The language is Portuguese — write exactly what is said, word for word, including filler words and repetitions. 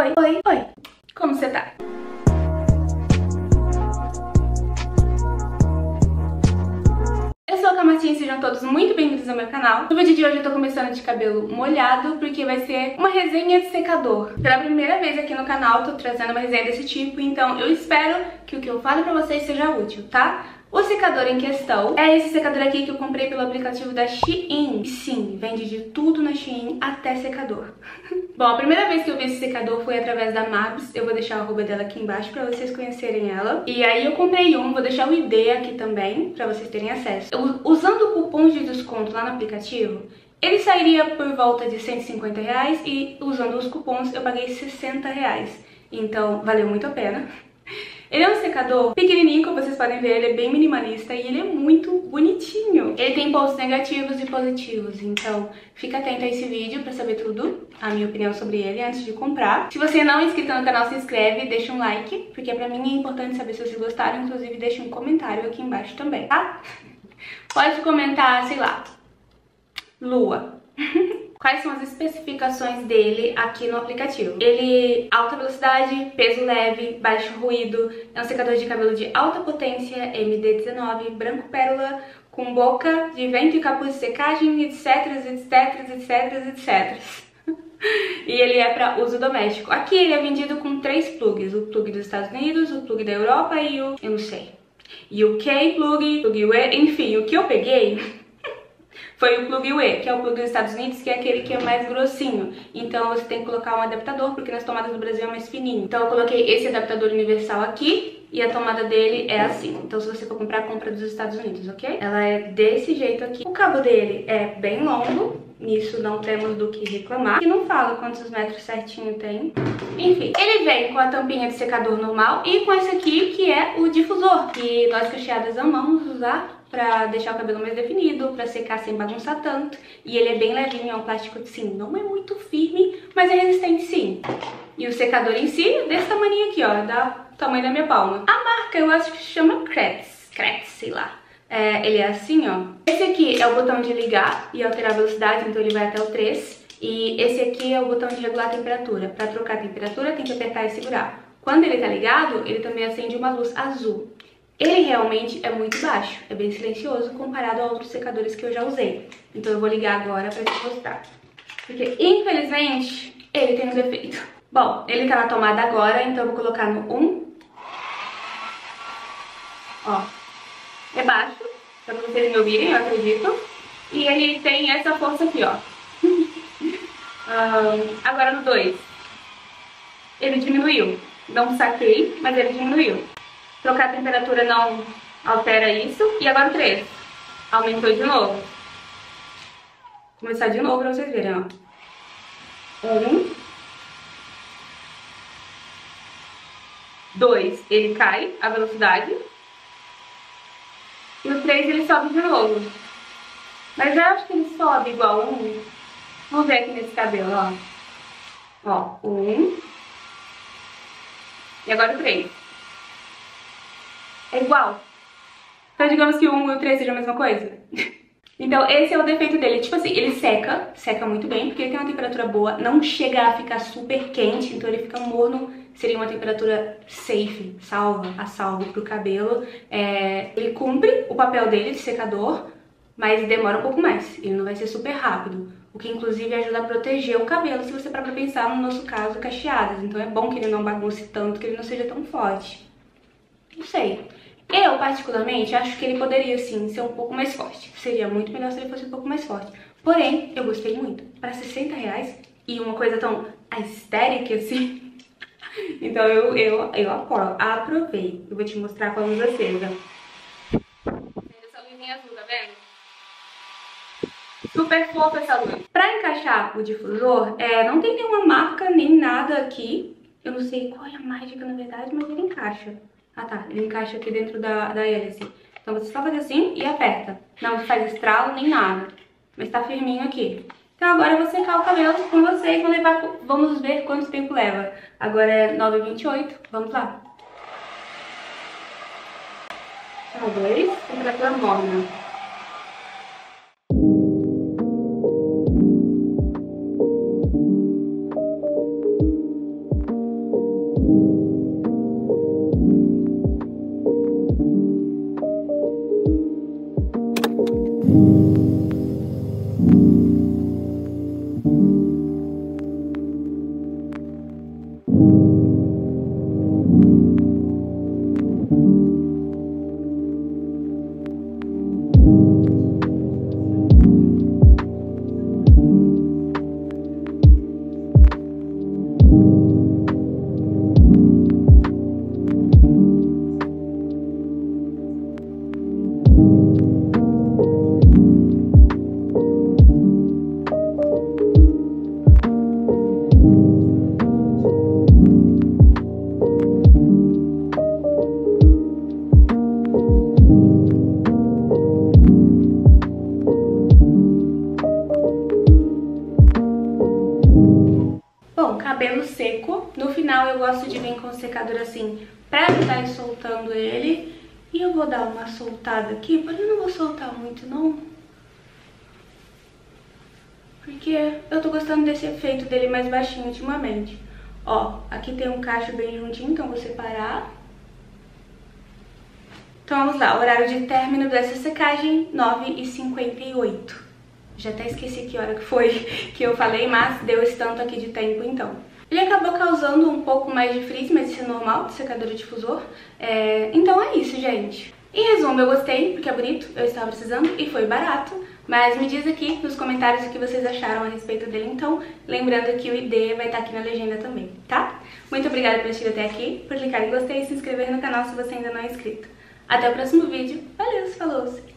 oi, oi, oi. Como você tá? Eu sou a Camatinha e sejam todos muito bem-vindos ao meu canal. No vídeo de hoje eu tô começando de cabelo molhado, porque vai ser uma resenha de secador. Pela primeira vez aqui no canal, tô trazendo uma resenha desse tipo, então eu espero que o que eu falo pra vocês seja útil, tá? O secador em questão é esse secador aqui que eu comprei pelo aplicativo da Shein. E sim, vende de tudo na Shein, até secador. Bom, a primeira vez que eu vi esse secador foi através da Mabs. Eu vou deixar o arroba dela aqui embaixo pra vocês conhecerem ela. E aí eu comprei um, vou deixar o I D aqui também, pra vocês terem acesso. Eu, usando cupons de desconto lá no aplicativo, ele sairia por volta de cento e cinquenta reais e usando os cupons eu paguei sessenta reais. Então valeu muito a pena. Ele é um secador pequenininho, como vocês podem ver, ele é bem minimalista e ele é muito bonitinho. Ele tem pontos negativos e positivos, então fica atento a esse vídeo pra saber tudo, a minha opinião sobre ele antes de comprar. Se você não é inscrito no canal, se inscreve, deixa um like, porque pra mim é importante saber se vocês gostaram, inclusive deixa um comentário aqui embaixo também, tá? Pode comentar, sei lá, lua. Quais são as especificações dele aqui no aplicativo? Ele, alta velocidade, peso leve, baixo ruído, é um secador de cabelo de alta potência, M D dezenove, branco pérola, com boca de vento e capuz de secagem, etc, etc, etc, etcétera. E ele é para uso doméstico. Aqui ele é vendido com três plugs, o plug dos Estados Unidos, o plug da Europa e o, eu não sei, U K plug, plug U E, enfim, o que eu peguei foi o plug U E, que é o plug dos Estados Unidos, que é aquele que é mais grossinho. Então você tem que colocar um adaptador, porque nas tomadas do Brasil é mais fininho. Então eu coloquei esse adaptador universal aqui, e a tomada dele é assim. Então se você for comprar, compra dos Estados Unidos, ok? Ela é desse jeito aqui. O cabo dele é bem longo, nisso não temos do que reclamar. E não fala quantos metros certinho tem. Enfim, ele vem com a tampinha de secador normal e com esse aqui, que é o difusor, que nós cacheadas amamos usar pra deixar o cabelo mais definido, pra secar sem bagunçar tanto. E ele é bem levinho, é um plástico, sim, não é muito firme, mas é resistente sim. E o secador em si é desse tamanho aqui, ó, da tamanho da minha palma. A marca eu acho que se chama Kretz, Kretz, sei lá. É, ele é assim, ó. Esse aqui é o botão de ligar e alterar a velocidade, então ele vai até o três. E esse aqui é o botão de regular a temperatura. Pra trocar a temperatura tem que apertar e segurar. Quando ele tá ligado, ele também acende uma luz azul. Ele realmente é muito baixo, é bem silencioso comparado a outros secadores que eu já usei. Então eu vou ligar agora pra te mostrar. Porque, infelizmente, ele tem um defeito. Bom, ele tá na tomada agora, então eu vou colocar no um. Ó, é baixo, pra vocês me ouvirem, eu acredito. E ele tem essa força aqui, ó. um, agora no dois. Ele diminuiu. Não saquei, mas ele diminuiu. Trocar a temperatura não altera isso. E agora o três. Aumentou de novo. Vou começar de novo pra vocês verem, ó. Um. Dois. Ele cai a velocidade. E o três ele sobe de novo. Mas eu acho que ele sobe igual um. Vamos ver aqui nesse cabelo, ó. Ó, um. E agora o três. É igual. Então digamos que o um e o três sejam a mesma coisa. Então esse é o defeito dele. Tipo assim, ele seca, seca muito bem, porque ele tem uma temperatura boa, não chega a ficar super quente, então ele fica morno. Seria uma temperatura safe, salva, a salvo pro cabelo. É, ele cumpre o papel dele de secador, mas demora um pouco mais. Ele não vai ser super rápido. O que inclusive ajuda a proteger o cabelo, se você parar pra pensar, no nosso caso, cacheadas. Então é bom que ele não bagunce tanto, que ele não seja tão forte. Não sei. Eu, particularmente, acho que ele poderia, sim, ser um pouco mais forte. Seria muito melhor se ele fosse um pouco mais forte. Porém, eu gostei muito. Para sessenta reais e uma coisa tão aesthetic assim. Então eu, eu, eu apoio. Aprovei. Eu vou te mostrar com a luz acesa. Essa luzinha azul, tá vendo? Super fofa essa luz. Pra encaixar o difusor, é, não tem nenhuma marca nem nada aqui. Eu não sei qual é a mágica, na verdade, mas ele encaixa. Ah tá, ele encaixa aqui dentro da, da hélice. Então você só faz assim e aperta. Não faz estralo nem nada. Mas tá firminho aqui. Então agora eu vou secar o cabelo com vocês. Vou levar, vamos ver quanto tempo leva. Agora é nove e vinte e oito. Vamos lá. São dois. Temperatura morna. final eu gosto de vir com o secador assim, pra estar soltando ele. E eu vou dar uma soltada aqui, porém eu não vou soltar muito não. Porque eu tô gostando desse efeito dele mais baixinho ultimamente. Ó, aqui tem um cacho bem juntinho, então vou separar. Então vamos lá, horário de término dessa secagem, nove e cinquenta e oito. Já até esqueci que hora que foi que eu falei, mas deu esse tanto aqui de tempo então. Ele acabou causando um pouco mais de frizz, mas isso é normal de secador de difusor. É... Então é isso, gente. Em resumo, eu gostei, porque é bonito, eu estava precisando e foi barato. Mas me diz aqui nos comentários o que vocês acharam a respeito dele, então. Lembrando que o I D vai estar aqui na legenda também, tá? Muito obrigada por assistir até aqui, por clicar em gostei e se inscrever no canal se você ainda não é inscrito. Até o próximo vídeo. Valeu, falou!